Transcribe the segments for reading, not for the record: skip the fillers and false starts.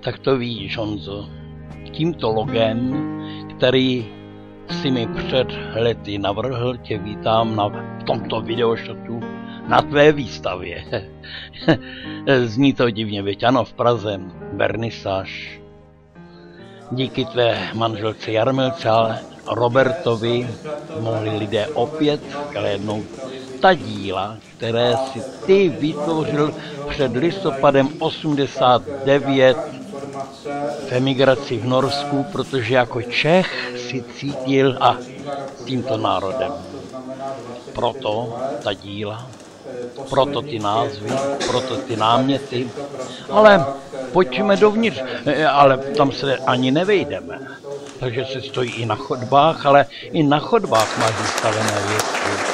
Tak to víš, Honzo, tímto logem, který si mi před lety navrhl, tě vítám v tomto videoshotu na tvé výstavě. Zní to divně, veď ano, v Praze, vernisáž. Díky tvé manželce Jarmilce a Robertovi mohli lidé opět hlédnout ta díla, které si ty vytvořil před listopadem 89 v emigraci v Norsku, protože jako Čech si cítil a s tímto národem. Proto ta díla, proto ty názvy, proto ty náměty, ale pojďme dovnitř, ale tam se ani nevejdeme. Takže se stojí i na chodbách, ale i na chodbách máš vystavené věci.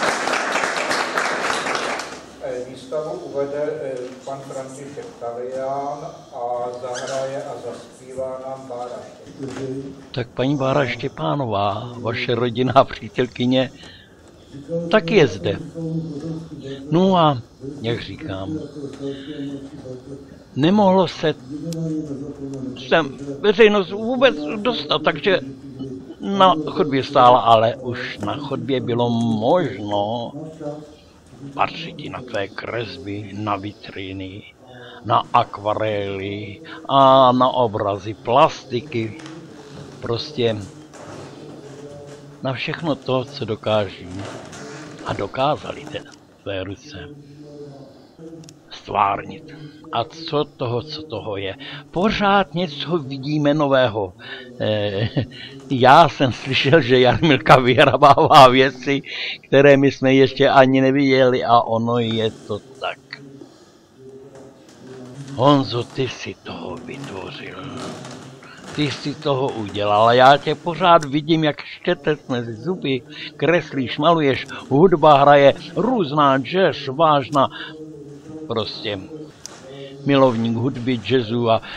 Výstavu uvede pan František Talián a zahraje a zaspívá nám Bára Štěpánová. Tak paní Bára Štěpánová, vaše rodinná přítelkyně, taky je zde. No a, jak říkám, nemohlo se sem veřejnost vůbec dostat, takže na chodbě stála, ale už na chodbě bylo možno patřit na tvé kresby, na vitriny, na akvarely a na obrazy, plastiky, prostě na všechno to, co dokáží a dokázali tvé ruce stvárnit. A co toho je? Pořád něco vidíme nového. Já jsem slyšel, že Jarmilka vyhrabává věci, které my jsme ještě ani neviděli, a ono je to tak. Honzo, ty si toho vytvořil. Ty si toho udělal a já tě pořád vidím, jak štětec mezi zuby, kreslíš, maluješ, hudba hraje, různá jazz, vážná, prostě milovník hudby, jazzu a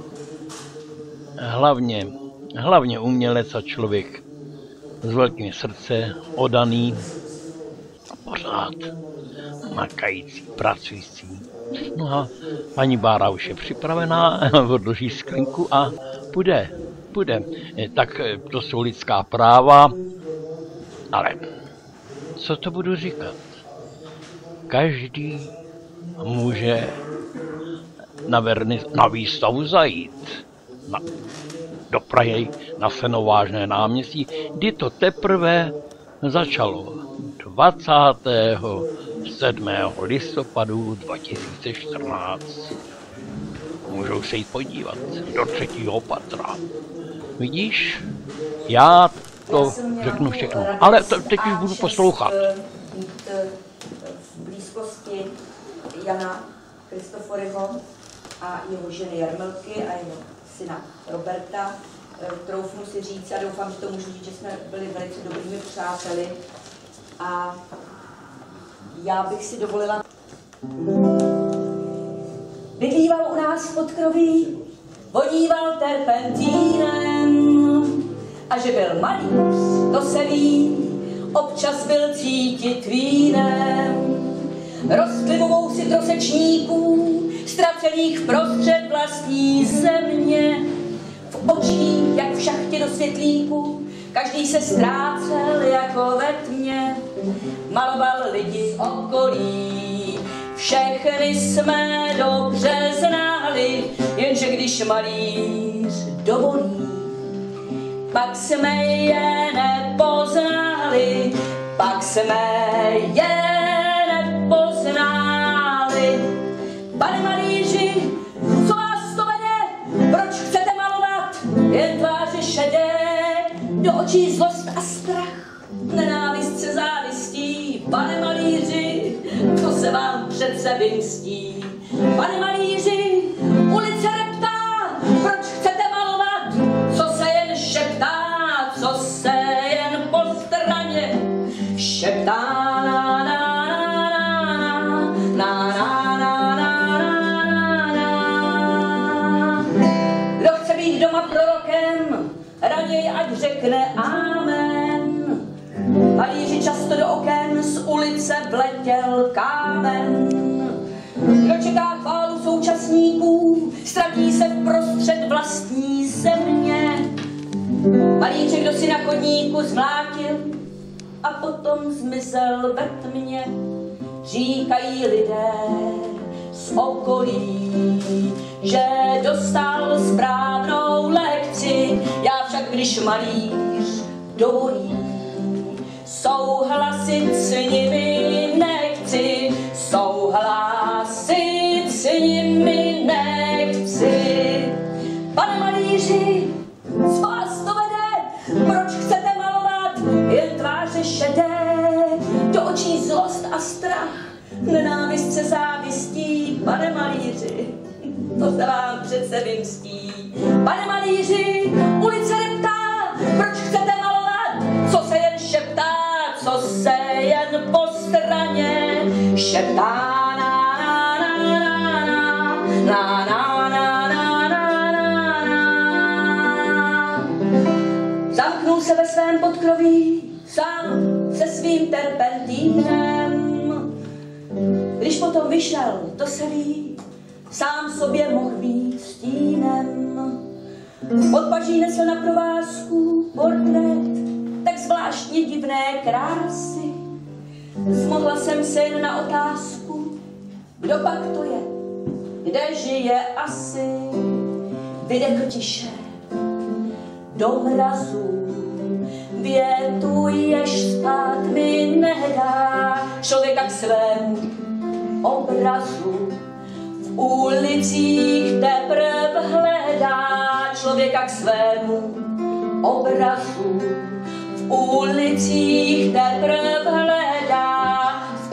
hlavně umělec a člověk s velkým srdcem, oddaný, pořád makající, pracující. No a paní Bára už je připravená, odloží sklinku a půjde. Tak to jsou lidská práva, ale co to budu říkat? Každý může na výstavu zajít do Prahy na Senovážné náměstí, kdy to teprve začalo 27. listopadu 2014. Můžou se jít podívat do 3. patra. Vidíš? Já to řeknu všechno, ale teď už budu poslouchat. V blízkosti Jana Kristoforyho a jeho ženy Jarmilky a jeho syna Roberta. Troufnu si říct, a doufám, že to můžu říct, že jsme byli velice dobrými přáteli. A já bych si dovolila... Bydlíval u nás v podkroví, vodíval terpentínem, a že byl malý, to se ví, občas byl cítit vínem. Rostlinnou si trosečníků, ztracených vprostřed vlastní země, v očích, jak v šachtě do světlíku, každý se ztrácel jako ve tmě, maloval lidi z okolí, všechny jsme dobře znali, jenže když malíř dovolí, pak jsme je nepoznali, Pane malíři, co vás to vede? Proč chcete malovat jen tváře šedé? Do očí zlost a strach, nenávist se závistí. Pane malíři, to se vám přece vymstí. Pane malíři, ulice reptá, proč chcete malovat? Co se jen šeptá, co se jen po straně šeptá. Raději ať řekne amen. Malíři často do oken z ulice vletěl kámen. Kdo čeká chválu současníků, ztratí se vprostřed vlastní země. Malířek, kdo si na chodníku zvlátil a potom zmizel ve tmě. Říkají lidé z okolí, že dostal správnou lekci. Já však, když malíř dovolí, souhlasit s nimi nechci, souhlasit s nimi nechci. Pane malíři, z vás to vede, proč chcete malovat jen tváře šedé, do očí zlost a strach, nenávist se závistí. Pane malíři, to se vám přece vymstí. Pane malíři, ulice reptá, proč chcete malovat, co se jen šeptá, co se jen po straně šeptá. Zamknul se ve svém podkroví, sám se svým terpentínem. Když potom vyšel, to se ví, sám sobě mohl být stínem. Pod paží nesl na provázku portrét tak zvláštně divné krásy. Zmohla jsem se jen na otázku, kdo pak to je, kde žije asi. Vydechl tiše do mrazu větu, jež spát mi nedá. Člověka k svému obrazu v ulicích teprv hledá. Člověka k svému obrazu v ulicích teprv hledá. V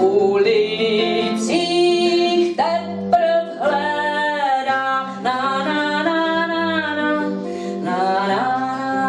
ulicích teprv hledá. Na na na na na na na.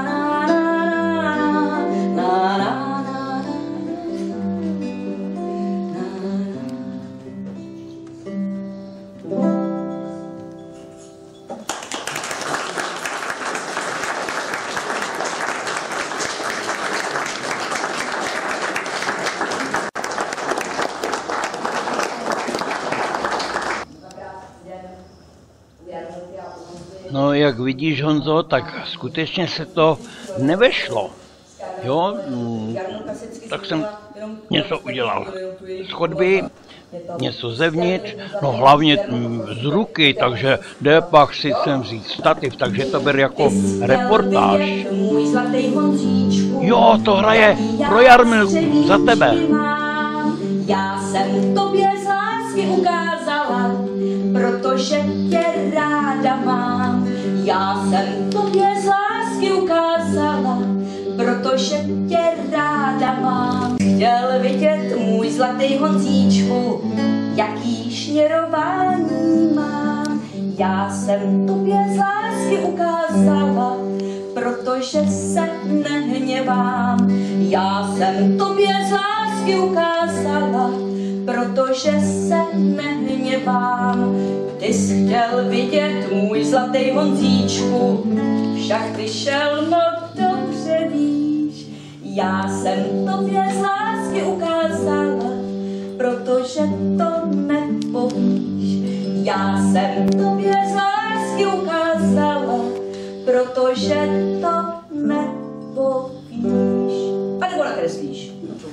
No, jak vidíš, Honzo, tak skutečně se to nevešlo. Jo, tak jsem něco udělal z chodby, něco zevnitř, no hlavně z ruky, takže jde pak si sem vzít stativ, takže to ber jako reportáž. Jo, to hraje pro Jarmilku, za tebe. Já jsem tobě z lásky ukázala, protože tě ráda mám. Já jsem tobě z lásky ukázala, protože tě ráda mám. Chtěl vidět můj zlatý Honzíčku, jaký šněrování mám. Já jsem tobě z lásky ukázala, protože se nehněvám. Já jsem tobě z lásky ukázala, protože se nehněvám. Ty jsi chtěl vidět můj zlatý Honzíčku, však ty šel, no dobře víš. Já jsem tobě z lásky ukázala, protože to nepovíš. Já jsem tobě z lásky ukázala, protože to nepovíš. A nebo nakreslíš.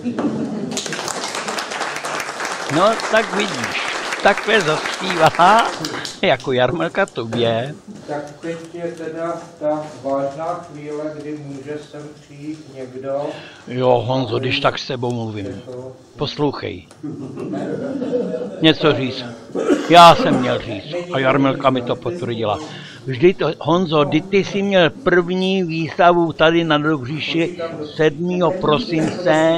No, tak vidíš, takhle zaspívá jako Jarmilka tobě. Tak teď je teda ta vážná chvíle, kdy může sem přijít někdo. Jo, Honzo, když tak s tebou mluvím. Poslouchej. Něco říct. Já jsem měl říct a Jarmilka mi to potvrdila. Vždyť, Honzo, ty jsi měl první výstavu tady na Dobříši 7. prosince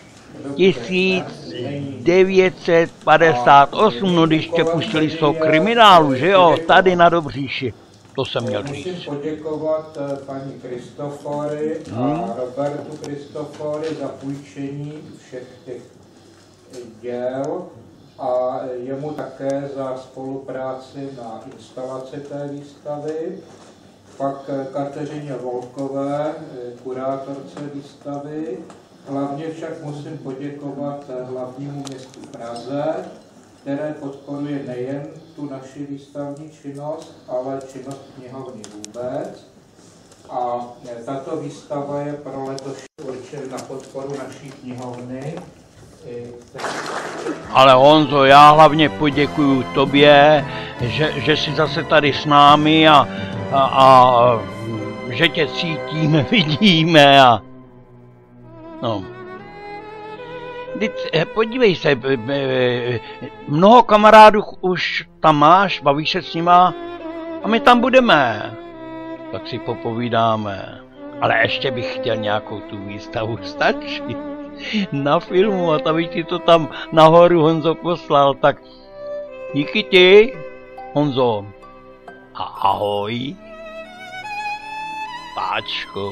1958, no když tě pustili z toho kriminálu, že jo, tady na Dobříši. To jsem měl říct. Musím poděkovat paní Kristofory a Robertu Kristofory za půjčení všech těch děl a jemu také za spolupráci na instalaci té výstavy. Pak Kateřině Volkové, kurátorce výstavy. Hlavně však musím poděkovat hlavnímu městu Praze které podporuje nejen tu naši výstavní činnost, ale činnost knihovny vůbec. A tato výstava je pro letošní určena na podporu naší knihovny. Ale Honzo, já hlavně poděkuju tobě, že jsi zase tady s námi a že tě cítíme, vidíme a... No. Podívej se, mnoho kamarádů už tam máš, bavíš se s nima a my tam budeme. Tak si popovídáme. Ale ještě bych chtěl nějakou tu výstavu, stačí. Na filmu a tam bych ti to tam nahoru Honzo poslal, tak díky ti, Honzo. A ahoj, Páčko.